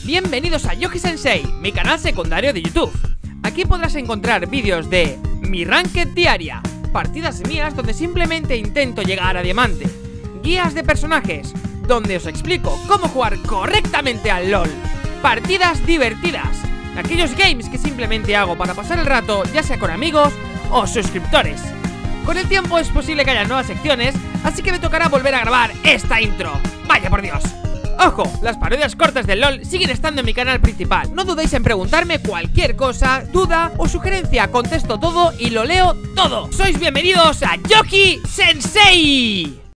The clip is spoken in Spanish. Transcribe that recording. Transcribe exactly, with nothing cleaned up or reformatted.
Bienvenidos a Yoki Sensei, mi canal secundario de YouTube. Aquí podrás encontrar vídeos de mi ranked diaria, partidas mías donde simplemente intento llegar a diamante, guías de personajes, donde os explico cómo jugar correctamente al LOL, partidas divertidas, aquellos games que simplemente hago para pasar el rato, ya sea con amigos o suscriptores. Con el tiempo es posible que haya nuevas secciones, así que me tocará volver a grabar esta intro. ¡Vaya por Dios! ¡Ojo! Las parodias cortas del LOL siguen estando en mi canal principal. No dudéis en preguntarme cualquier cosa, duda o sugerencia. Contesto todo y lo leo todo. ¡Sois bienvenidos a Yoki Sensei!